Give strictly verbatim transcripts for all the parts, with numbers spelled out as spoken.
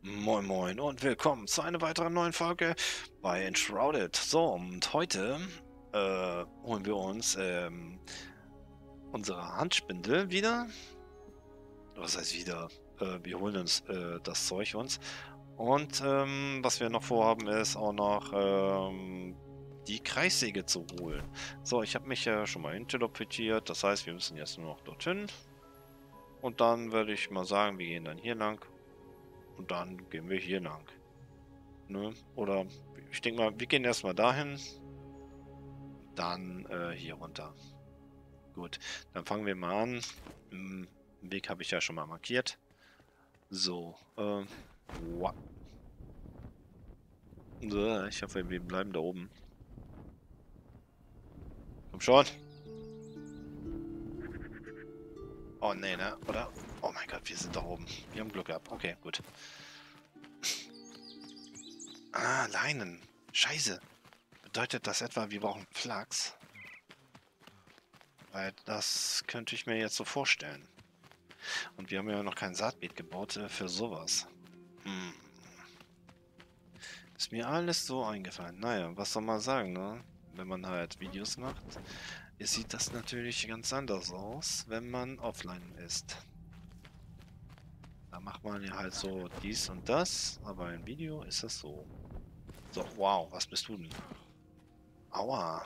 Moin Moin und willkommen zu einer weiteren neuen Folge bei Enshrouded. So, und heute äh, holen wir uns ähm, unsere Handspindel wieder. Was heißt wieder? Äh, wir holen uns äh, das Zeug uns. Und ähm, was wir noch vorhaben, ist auch noch ähm, die Kreissäge zu holen. So, ich habe mich ja schon mal teleportiert. Das heißt, wir müssen jetzt nur noch dorthin. Und dann würde ich mal sagen, wir gehen dann hier lang. Und dann gehen wir hier lang. Ne? Oder ich denke mal, wir gehen erstmal dahin, dann äh, hier runter. Gut, dann fangen wir mal an. Im Weg habe ich ja schon mal markiert. So, äh, wow. So, ich hoffe, wir bleiben da oben. Komm schon. Oh, nee, ne? Oder? Oh mein Gott, wir sind da oben. Wir haben Glück gehabt. Okay, gut. Ah, Leinen. Scheiße. Bedeutet das etwa, wir brauchen Flachs? Weil das könnte ich mir jetzt so vorstellen. Und wir haben ja noch kein Saatbeet gebaut äh, für sowas. Hm. Ist mir alles so eingefallen. Naja, was soll man sagen, ne? Wenn man halt Videos macht, sieht das natürlich ganz anders aus, wenn man offline ist. Da macht man ja halt so dies und das, aber im Video ist das so. So, wow, was bist du denn? Aua.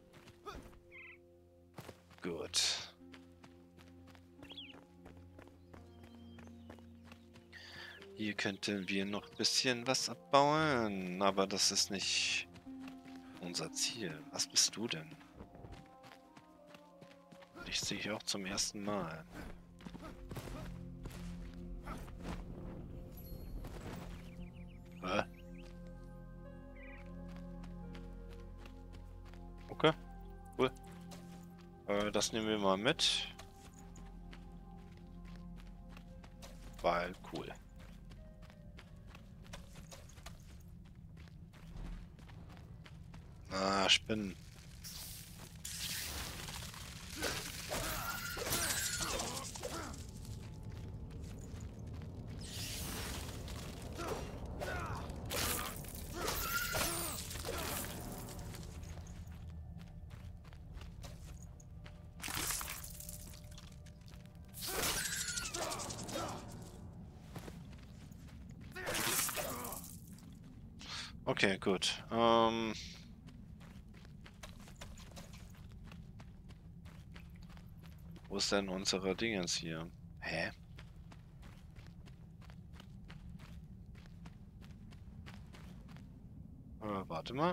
Gut. Hier könnten wir noch ein bisschen was abbauen, aber das ist nicht unser Ziel. Was bist du denn? Dich sehe ich auch zum ersten Mal. Hä? Okay, cool. Äh, das nehmen wir mal mit. Weil cool. Ah, Spinnen. Okay, gut. Ähm... Wo ist denn unsere Dingens hier? Hä? Äh, warte mal.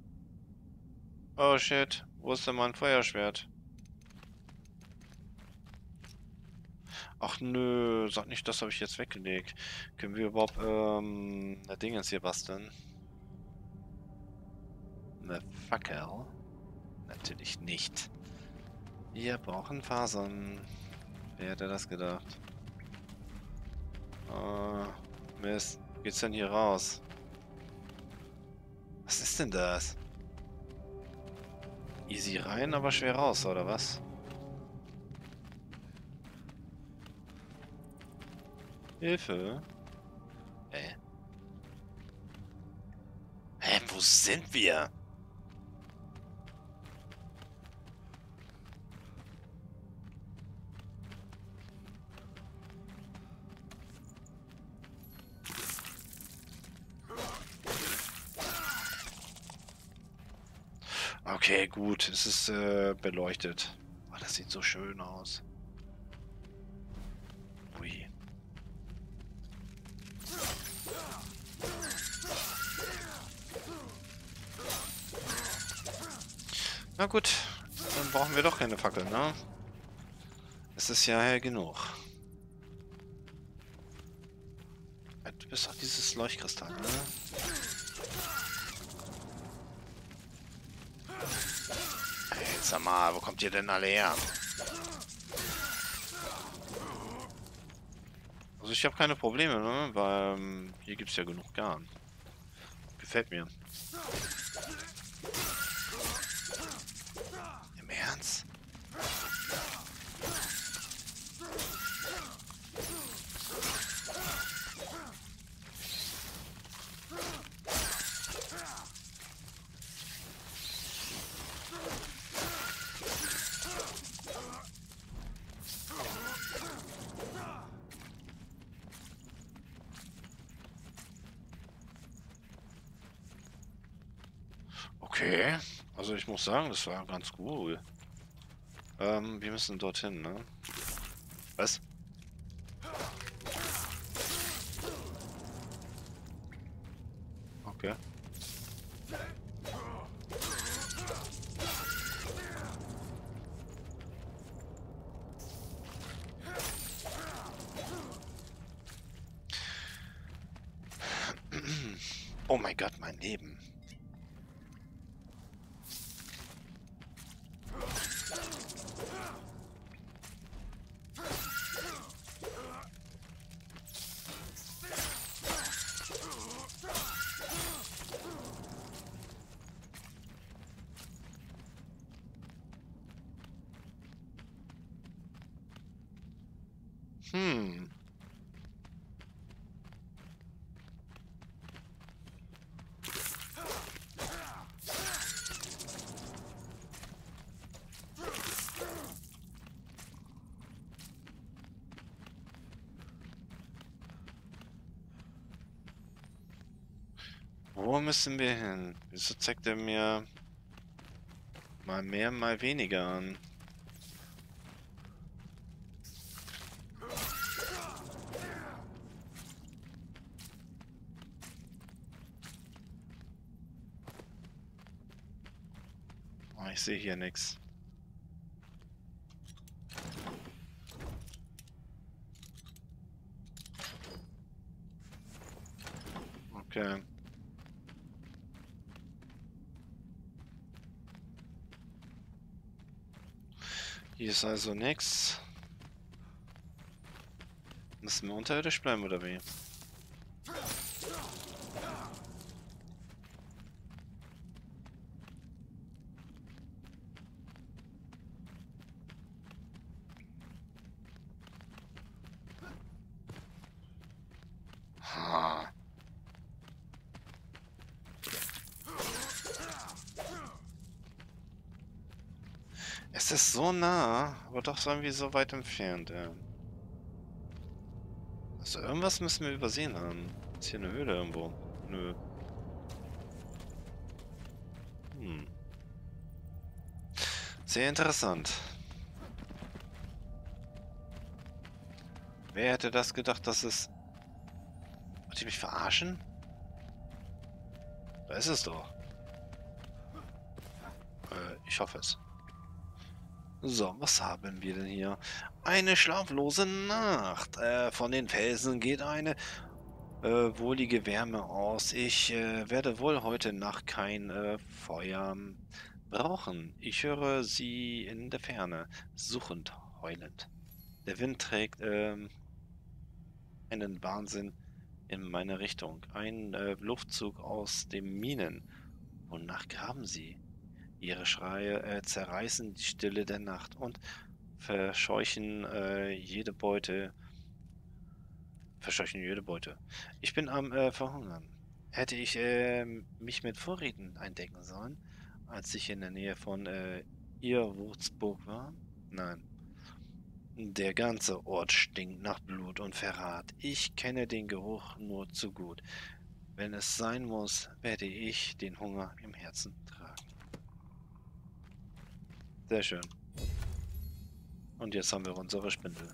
Oh shit. Wo ist denn mein Feuerschwert? Ach nö, sag nicht, das habe ich jetzt weggelegt. Können wir überhaupt ähm, eine Dingens hier basteln? Eine Fackel? Natürlich nicht. Wir brauchen Fasern. Wer hätte das gedacht? Äh, Mist. Wie geht's denn hier raus? Was ist denn das? Easy rein, aber schwer raus, oder was? Hilfe. Hä? Hä, wo sind wir? Okay, gut. Es ist äh, beleuchtet. Oh, das sieht so schön aus. Ui. Na gut, dann brauchen wir doch keine Fackel, ne? Es ist ja hell genug. Du bist doch dieses Leuchtkristall, ne? Hey, sag mal, wo kommt ihr denn alle her? Also ich habe keine Probleme, ne? Weil ähm, hier gibt es ja genug Garn. Gefällt mir. Im Ernst? Okay. Also ich muss sagen, das war ganz cool. Ähm, wir müssen dorthin, ne? Was? Okay. Oh mein Gott, mein Leben. Hm. Wo müssen wir hin? Wieso zeigt er mir mal mehr, mal weniger an? Oh, ich sehe hier nichts. Okay. Hier ist also nichts. Müssen wir unterirdisch bleiben oder wie? Ha. Es ist so nah, aber doch so irgendwie so weit entfernt, ja. Also irgendwas müssen wir übersehen haben. Ist hier eine Höhle irgendwo? Nö. Hm. Sehr interessant. Wer hätte das gedacht, dass es... Wollt ihr mich verarschen? Da ist es doch. Äh, ich hoffe es. So, was haben wir denn hier? Eine schlaflose Nacht. Äh, von den Felsen geht eine äh, wohlige Wärme aus. Ich äh, werde wohl heute Nacht kein äh, Feuer brauchen. Ich höre sie in der Ferne, suchend, heulend. Der Wind trägt ähm, einen Wahnsinn in meine Richtung. Ein äh, Luftzug aus den Minen. Wonach graben sie? Ihre Schreie äh, zerreißen die Stille der Nacht und verscheuchen äh, jede Beute. Verscheuchen jede Beute. Ich bin am äh, Verhungern. Hätte ich äh, mich mit Vorräten eindecken sollen, als ich in der Nähe von äh, Irwurzburg war? Nein. Der ganze Ort stinkt nach Blut und Verrat. Ich kenne den Geruch nur zu gut. Wenn es sein muss, werde ich den Hunger im Herzen tragen. Sehr schön. Und jetzt haben wir unsere Spindel.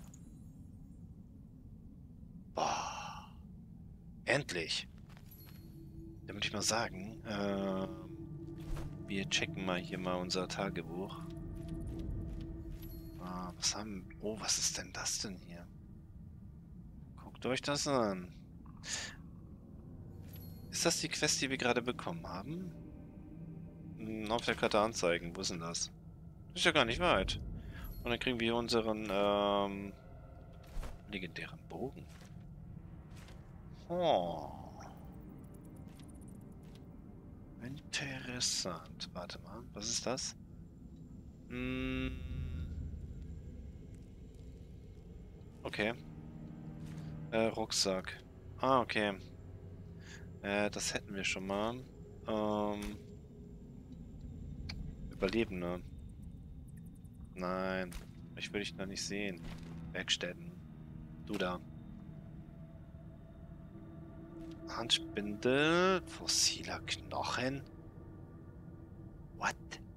Boah. Endlich. Dann würde ich mal sagen, äh, wir checken mal hier mal unser Tagebuch. Ah, was haben... Oh, was ist denn das denn hier? Guckt euch das an. Ist das die Quest, die wir gerade bekommen haben? Hm, auf der Karte anzeigen. Wo ist denn das? Ist ja gar nicht weit. Und dann kriegen wir unseren ähm, legendären Bogen. Oh. Interessant. Warte mal, was ist das? Hm. Okay. Äh, Rucksack. Ah, okay. Äh, das hätten wir schon mal. Ähm. Überlebende. Nein. Ich will dich da nicht sehen. Werkstätten. Du da. Handspindel. Fossiler Knochen. What?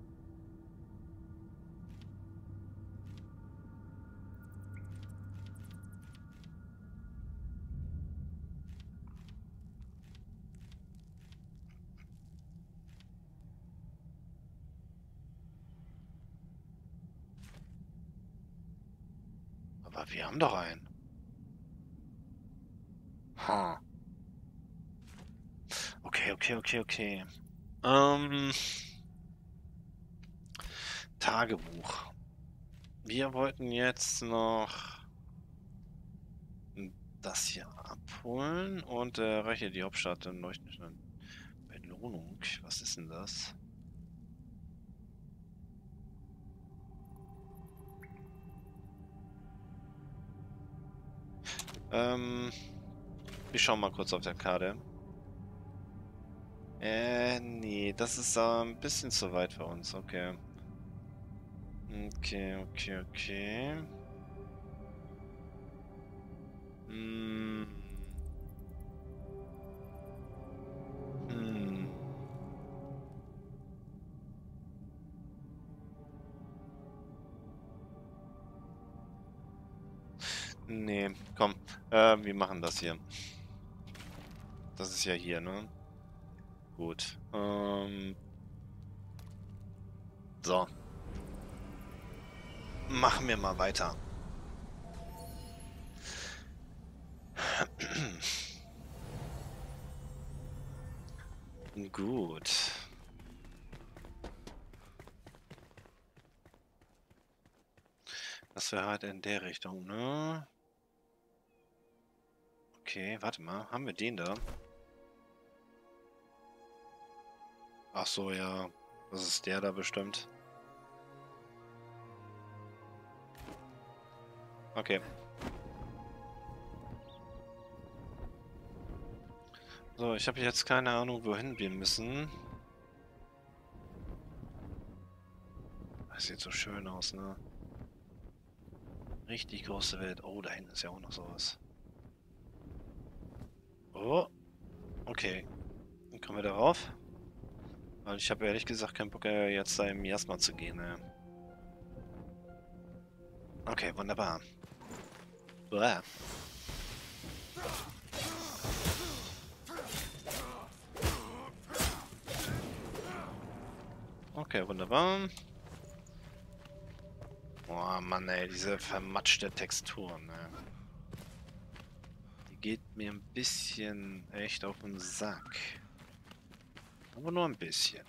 Aber wir haben doch einen. Hm. Okay, okay, okay, okay. Ähm, Tagebuch. Wir wollten jetzt noch das hier abholen und äh, erreiche die Hauptstadt in leuchtenden Belohnung. Was ist denn das? Ähm, ich schau mal kurz auf der Karte. Äh, nee, das ist äh, ein bisschen zu weit für uns. Okay. Okay, okay, okay. Hm. Hm. Nee, komm. Äh, wir machen das hier. Das ist ja hier, ne? Gut. Ähm. So. Machen wir mal weiter. Gut. Das wäre halt in der Richtung, ne? Okay, warte mal. Haben wir den da? Ach so, ja. Das ist der da bestimmt. Okay. So, ich habe jetzt keine Ahnung, wohin wir müssen. Das sieht so schön aus, ne? Richtig große Welt. Oh, da hinten ist ja auch noch sowas. Oh, okay. Dann kommen wir darauf. Weil ich habe ehrlich gesagt keinen Bock, äh, jetzt da im Miasma zu gehen, ne? Okay, wunderbar. Bäh. Okay, wunderbar. Boah, Mann, ey, diese vermatschte Textur, ne? Die geht mir ein bisschen echt auf den Sack. Aber nur ein bisschen.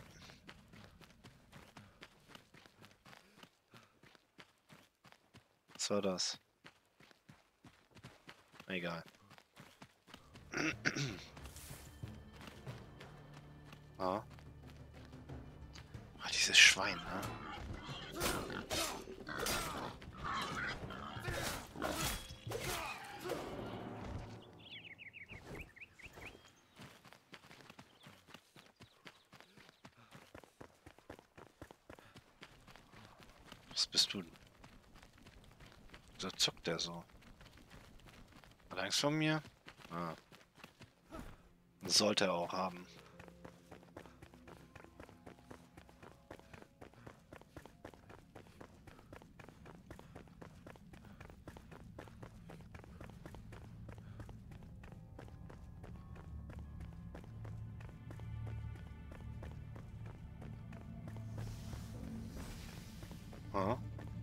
Was war das? Egal. Ah. Ach, dieses Schwein, ne? Was bist du? So zuckt der so. Hat er Angst vor mir? Ah. Sollte er auch haben. Ah.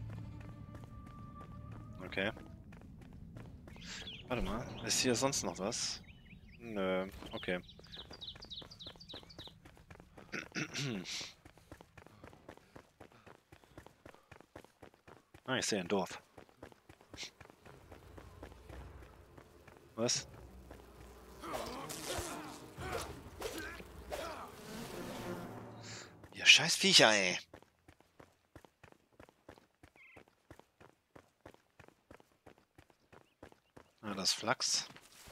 Okay. Warte mal, ist hier sonst noch was? Nö, okay. Ah, ich sehe ein Dorf. Was? Ja, scheiß Viecher, ey. Ah, das Flachs.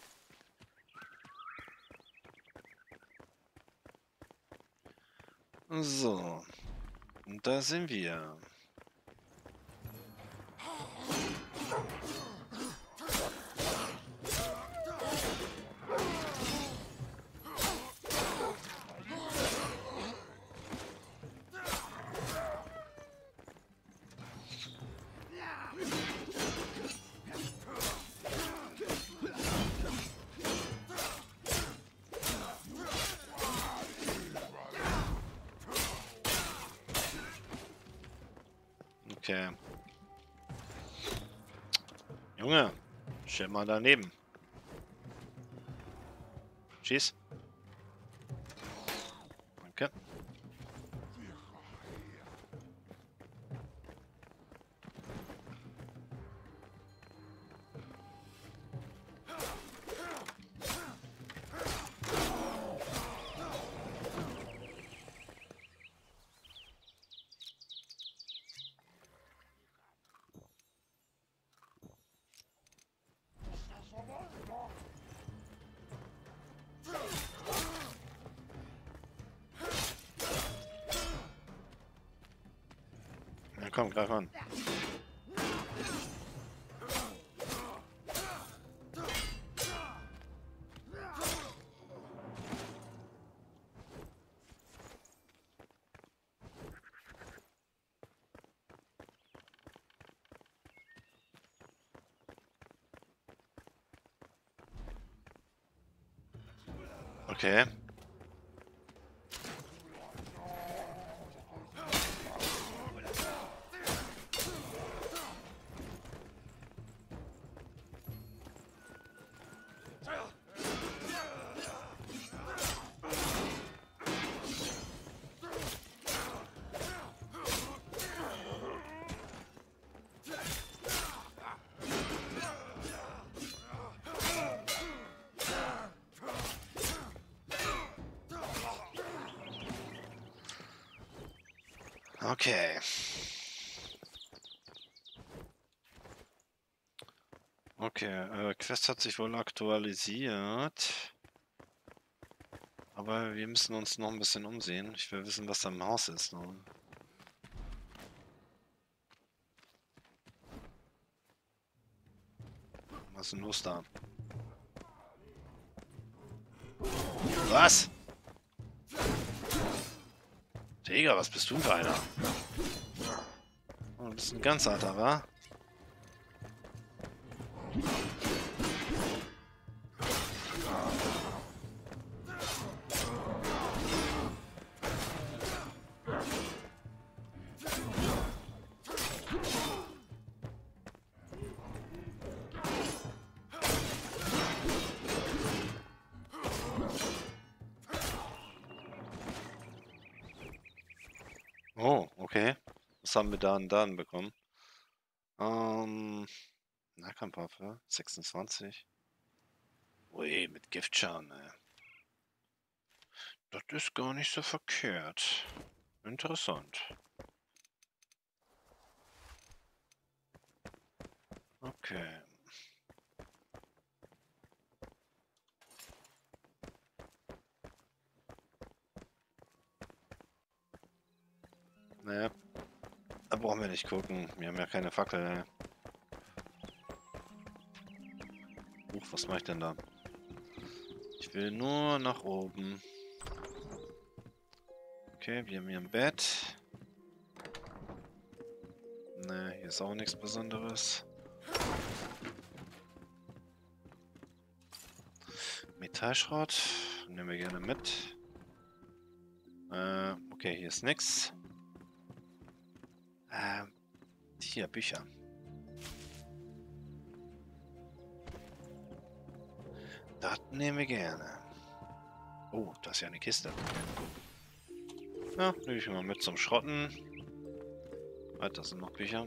So. Und da sind wir. Okay. Junge, stell mal daneben. Schieß. Danke. Na komm, greif an. Okay. Okay. Okay, äh, Quest hat sich wohl aktualisiert. Aber wir müssen uns noch ein bisschen umsehen. Ich will wissen, was da im Haus ist. Ne? Was ist denn los da? Was? Digga, was bist du für einer? Oh, du bist ein ganz alter, wa? Oh, okay. Was haben wir da und dann bekommen? Ähm, Nahkampfwaffe, sechsundzwanzig. Ui, mit Giftschaden, ey. Das ist gar nicht so verkehrt. Interessant. Okay. Naja, da brauchen wir nicht gucken. Wir haben ja keine Fackel, ey. Huch, was mache ich denn da? Ich will nur nach oben. Okay, wir haben hier ein Bett. Ne, hier ist auch nichts Besonderes. Metallschrott. Nehmen wir gerne mit. Äh, okay, hier ist nichts. Äh, hier, Bücher. Das nehmen wir gerne. Oh, das ist ja eine Kiste. Ja, nehme ich mal mit zum Schrotten. Weiter sind noch Bücher.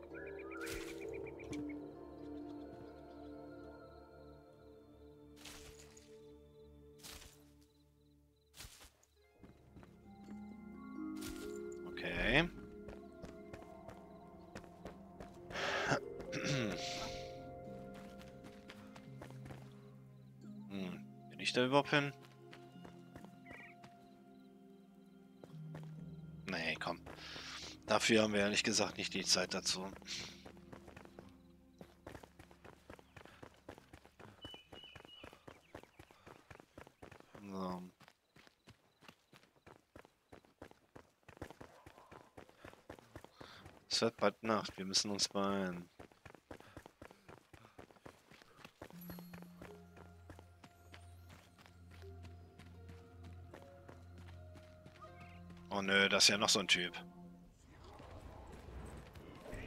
Okay. Hm, bin ich da überhaupt hin? Nee, komm. Dafür haben wir ehrlich gesagt nicht die Zeit dazu. So. Es wird bald Nacht, wir müssen uns beeilen. Oh nö, das ist ja noch so ein Typ.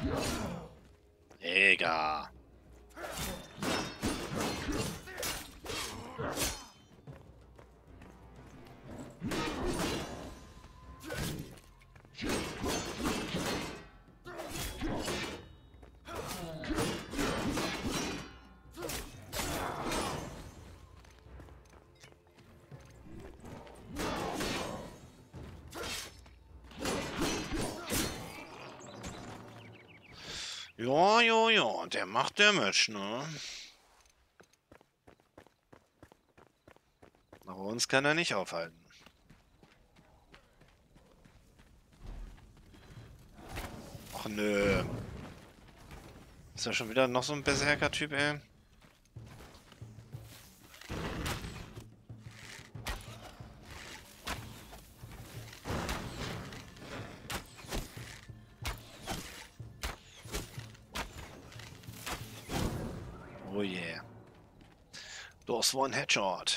Egal. Ja, ja, ja, der macht Damage, ne? Aber uns kann er nicht aufhalten. Ach nö. Ist ja schon wieder noch so ein Berserker-Typ, ey. Oh yeah. Das war ein Headshot.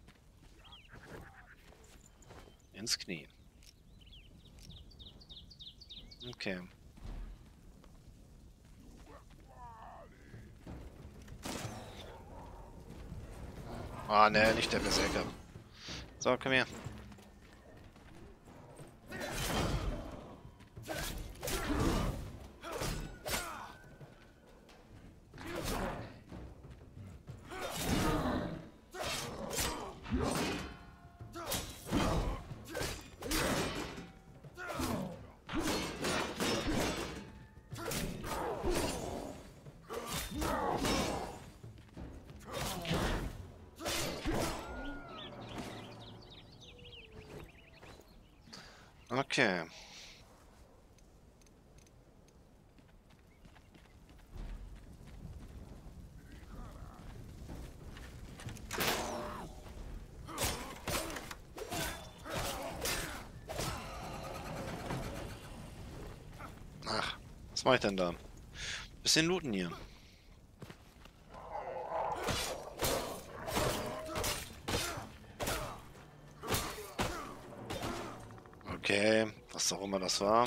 Ins Knie. Okay. Ah, ne, nicht der Berserker. So, komm her. Okay. Ach, was mache ich denn da? Bisschen looten hier. Okay, was auch immer das war.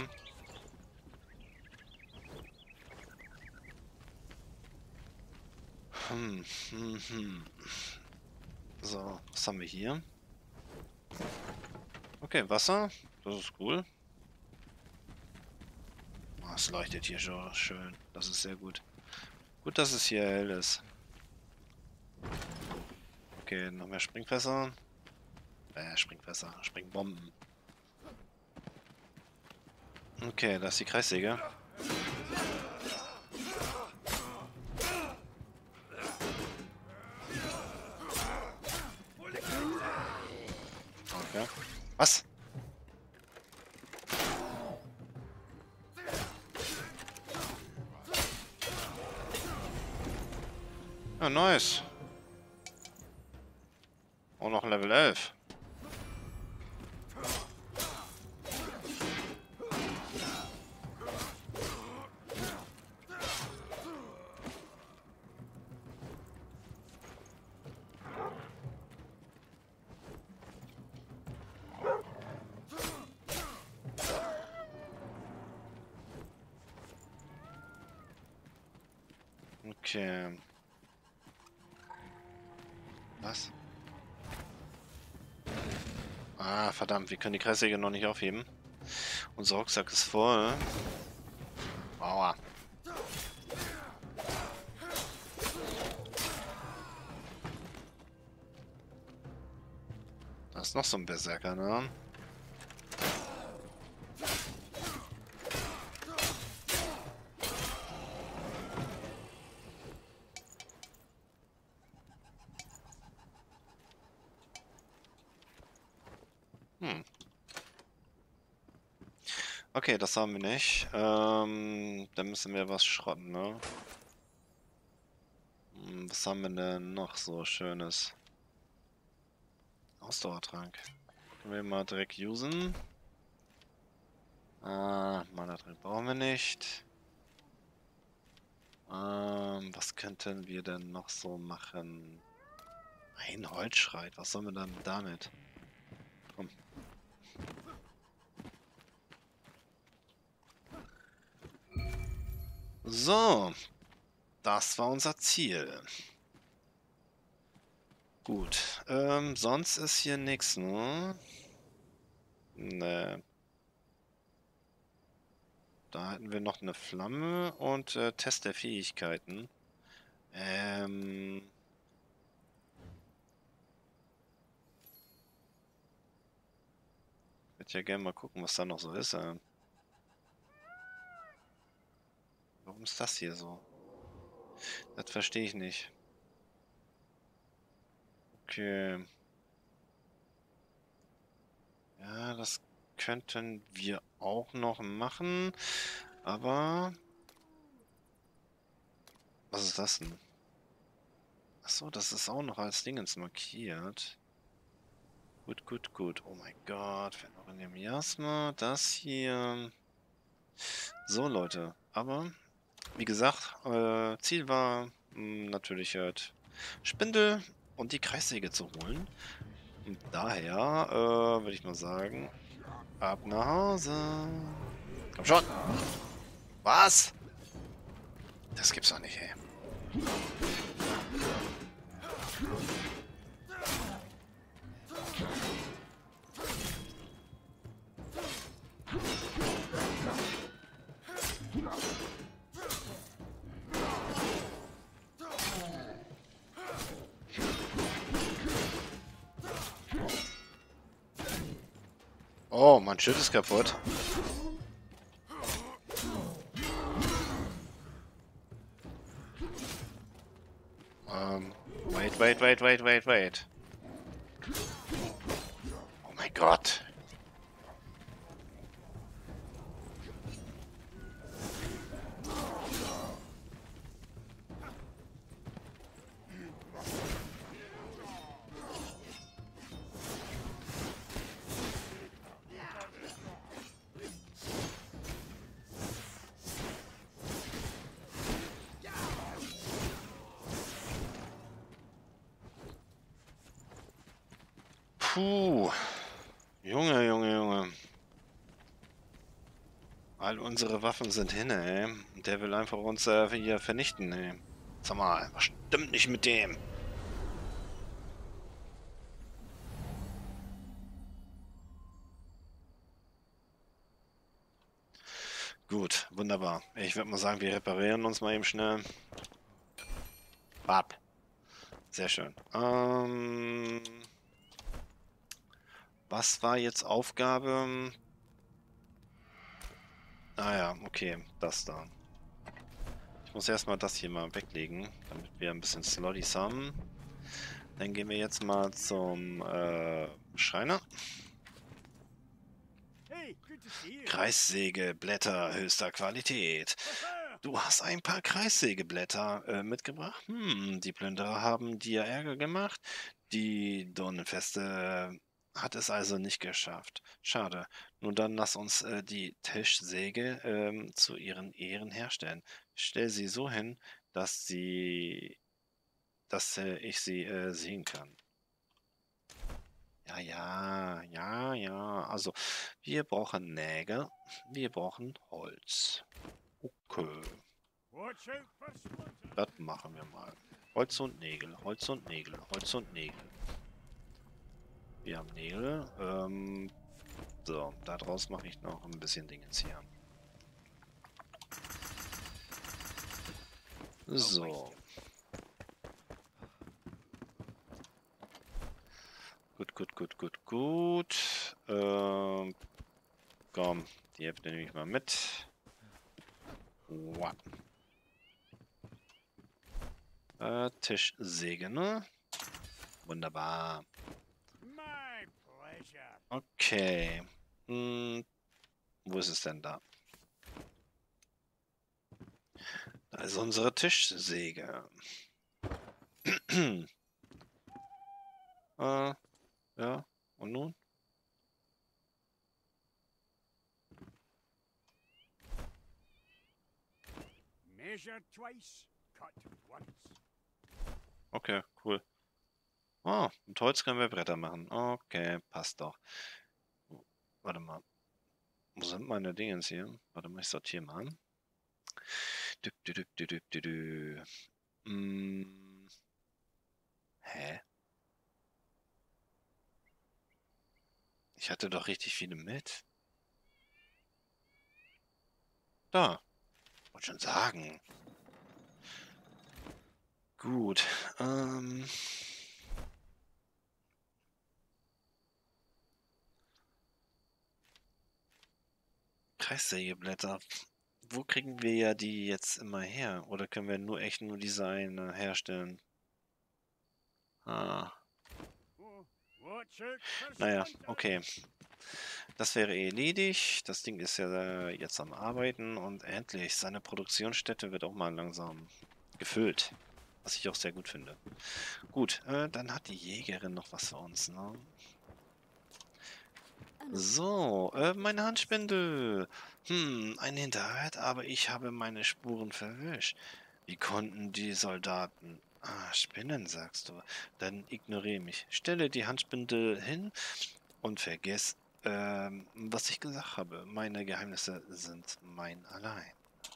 Hm, hm, hm. So, was haben wir hier? Okay, Wasser. Das ist cool. Oh, es leuchtet hier schon schön. Das ist sehr gut. Gut, dass es hier hell ist. Okay, noch mehr Springfässer. Äh, Springfässer. Springbomben. Okay, da ist die Kreissäge. Okay. Was? Ja, nice. Und noch Level elf. Okay. Was? Ah, verdammt, wir können die Kreissäge noch nicht aufheben. Unser Rucksack ist voll. Aua. Da ist noch so ein Berserker, ne? Hm. Okay, das haben wir nicht. Ähm, dann müssen wir was schrotten, ne? Hm, was haben wir denn noch so Schönes? Ausdauertrank. Können wir mal direkt usen. Ah, Mana-Trank brauchen wir nicht. Ähm, was könnten wir denn noch so machen? Ein Holzschreit, was sollen wir dann damit? Komm. So, das war unser Ziel. Gut, ähm, sonst ist hier nichts, ne? Ne. Da hatten wir noch eine Flamme und äh, Test der Fähigkeiten. Ähm... Ich würde ja gerne mal gucken, was da noch so ist. Äh. Warum ist das hier so? Das verstehe ich nicht. Okay. Ja, das könnten wir auch noch machen. Aber... Was ist das denn? Achso, das ist auch noch als Dingens markiert. Gut, gut, gut. Oh mein Gott. Phänomen Miasma. Das hier. So, Leute. Aber, wie gesagt, äh, Ziel war mh, natürlich halt Spindel und die Kreissäge zu holen. Und daher äh, würde ich mal sagen, ab nach Hause. Komm schon. Was? Das gibt's doch nicht, ey. Oh, mein Schild ist kaputt. Ähm, wait, wait, wait, wait, wait, wait. Oh mein Gott. Puh. Junge, Junge, Junge. All unsere Waffen sind hin, ey. Und der will einfach uns äh, hier vernichten, ey. Sag mal, was stimmt nicht mit dem? Gut, wunderbar. Ich würde mal sagen, wir reparieren uns mal eben schnell. Bap. Sehr schön. Ähm, was war jetzt Aufgabe? Ah ja, okay, das da. Ich muss erstmal das hier mal weglegen, damit wir ein bisschen Slotties haben. Dann gehen wir jetzt mal zum äh, Schreiner. Kreissägeblätter höchster Qualität. Du hast ein paar Kreissägeblätter äh, mitgebracht? Hm, die Plünderer haben dir Ärger gemacht. Die Dornenfeste hat es also nicht geschafft. Schade. Nun dann lass uns äh, die Tischsäge ähm, zu ihren Ehren herstellen. Stell sie so hin, dass sie, dass äh, ich sie äh, sehen kann. Ja, ja, ja, ja. Also, wir brauchen Nägel, wir brauchen Holz. Okay, das machen wir mal. Holz und Nägel, Holz und Nägel, Holz und Nägel. Wir haben Nägel. Ähm, so, daraus mache ich noch ein bisschen Dingens hier. So. Gut, gut, gut, gut, gut. Ähm, komm, die Hälfte nehme ich mal mit. Wow. Äh, Tischsäge, ne? Wunderbar. Okay. Hm, wo ist es denn da? Da ist unsere Tischsäge. äh, ja, und nun? Okay, cool. Oh, mit Holz können wir Bretter machen. Okay, passt doch. Warte mal. Wo sind meine Dingens hier? Warte mal, ich sortiere mal. Dü, dü, dü, dü, dü, dü, dü. Hm. Hä? Ich hatte doch richtig viele mit. Da, wollte schon sagen. Gut. Ähm. Kreissägeblätter. Wo kriegen wir ja die jetzt immer her? Oder können wir nur echt nur diese eine herstellen? Ah. Naja, okay. Das wäre erledigt. Das Ding ist ja jetzt am Arbeiten und endlich, seine Produktionsstätte wird auch mal langsam gefüllt. Was ich auch sehr gut finde. Gut, äh, dann hat die Jägerin noch was für uns, ne? So, äh, meine Handspindel. Hm, ein Hinterhalt, aber ich habe meine Spuren verwischt. Wie konnten die Soldaten... Ah, Spinnen, sagst du. Dann ignoriere mich. Stelle die Handspindel hin und vergiss, ähm, was ich gesagt habe. Meine Geheimnisse sind mein allein.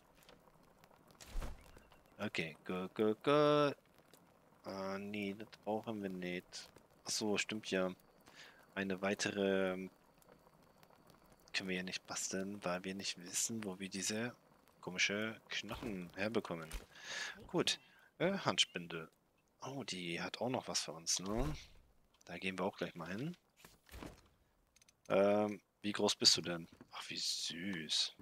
Okay, gut, gut, gut. Äh, nee, das brauchen wir nicht. Achso, stimmt ja. Eine weitere ähm, können wir ja nicht basteln, weil wir nicht wissen, wo wir diese komische Knochen herbekommen. Gut, äh, Handspindel. Oh, die hat auch noch was für uns, ne? Da gehen wir auch gleich mal hin. Ähm, wie groß bist du denn? Ach, wie süß.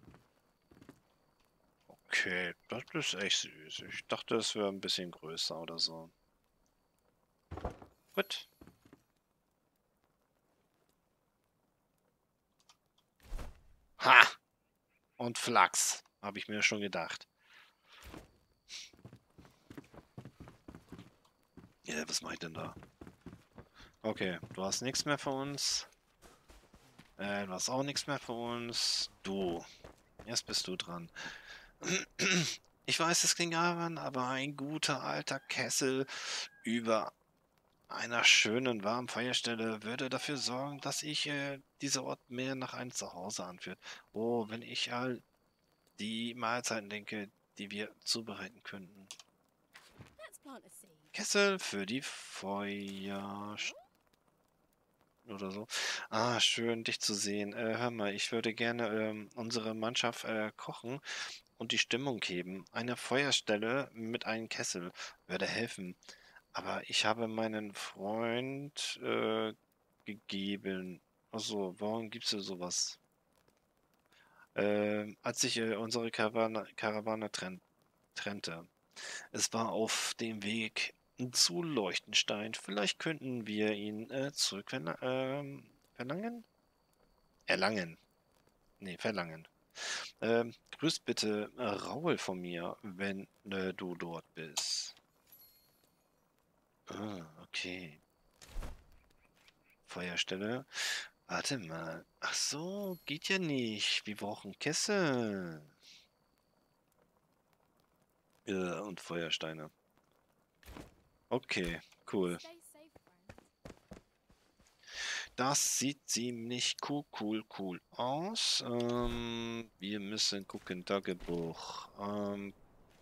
Okay, das ist echt süß. Ich dachte, es wäre ein bisschen größer oder so. Gut. Ha! Und Flachs. Habe ich mir schon gedacht. Ja, was mache ich denn da? Okay, du hast nichts mehr für uns. Äh, du hast auch nichts mehr für uns. Du. Jetzt bist du dran. Ich weiß, es klingt albern, aber ein guter alter Kessel über einer schönen warmen Feuerstelle würde dafür sorgen, dass ich äh, dieser Ort mehr nach einem Zuhause anführt. Oh, wenn ich all die Mahlzeiten denke, die wir zubereiten könnten. Kessel für die Feuer oder so. Ah, schön, dich zu sehen. Äh, hör mal, ich würde gerne ähm, unsere Mannschaft äh, kochen und die Stimmung heben. Eine Feuerstelle mit einem Kessel würde helfen. Aber ich habe meinen Freund äh, gegeben. Also, warum gibst du sowas? Ähm, als ich äh, unsere Karawane, Karawane trenn, trennte. Es war auf dem Weg zu Leuchtenstein. Vielleicht könnten wir ihn äh, zurück ähm, verlangen? Erlangen. Nee, verlangen. Ähm, grüß bitte äh, Raul von mir, wenn äh, du dort bist. Ah, okay. Feuerstelle. Warte mal. Ach so, geht ja nicht. Wir brauchen Kessel. Ja, und Feuersteine. Okay, cool. Das sieht ziemlich cool, cool, cool aus. Ähm, wir müssen gucken, Tagebuch. Ähm,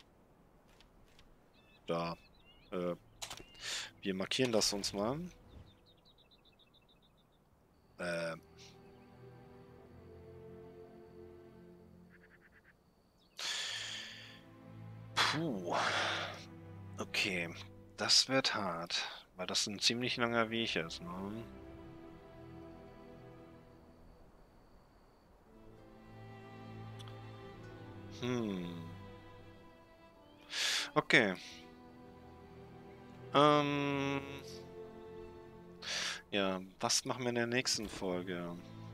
da. Äh, wir markieren das uns mal. Äh, puh. Okay, das wird hart, weil das ein ziemlich langer Weg ist, ne? Hm. Okay. Ähm. Ja, was machen wir in der nächsten Folge?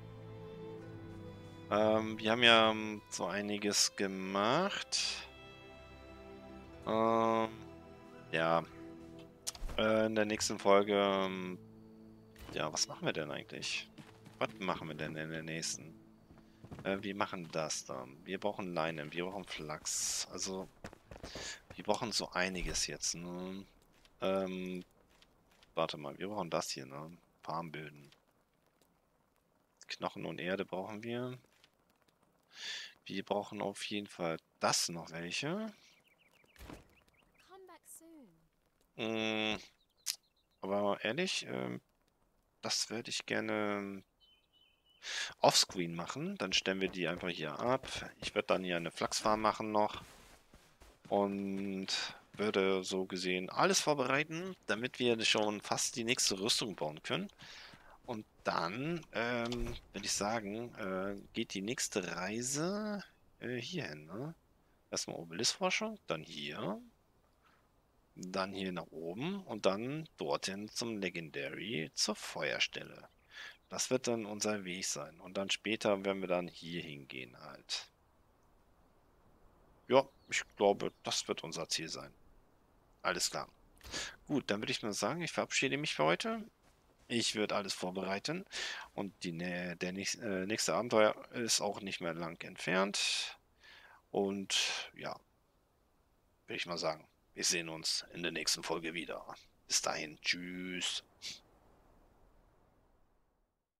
Ähm, wir haben ja ähm, so einiges gemacht. Ähm, ja. Äh, in der nächsten Folge. Ähm, ja, was machen wir denn eigentlich? Was machen wir denn in der nächsten? Äh, wir machen das dann. Wir brauchen Leinen, wir brauchen Flachs. Also, wir brauchen so einiges jetzt, ne? Ähm, warte mal, wir brauchen das hier, ne? Farmböden. Knochen und Erde brauchen wir. Wir brauchen auf jeden Fall das noch welche. Mm, aber mal ehrlich, ähm, das würde ich gerne offscreen machen. Dann stellen wir die einfach hier ab. Ich würde dann hier eine Flachsfarm machen noch. Und würde so gesehen alles vorbereiten, damit wir schon fast die nächste Rüstung bauen können. Und dann, ähm, würde ich sagen, äh, geht die nächste Reise äh, hier hin, ne? Erstmal Obelisk-Forschung, dann hier, dann hier nach oben und dann dorthin zum Legendary, zur Feuerstelle. Das wird dann unser Weg sein. Und dann später werden wir dann hier hingehen halt. Ja, ich glaube, das wird unser Ziel sein. Alles klar. Gut, dann würde ich mal sagen, ich verabschiede mich für heute. Ich würde alles vorbereiten und die, nä- der nächst, äh, nächste Abenteuer ist auch nicht mehr lang entfernt. Und ja, würde ich mal sagen, wir sehen uns in der nächsten Folge wieder. Bis dahin, tschüss.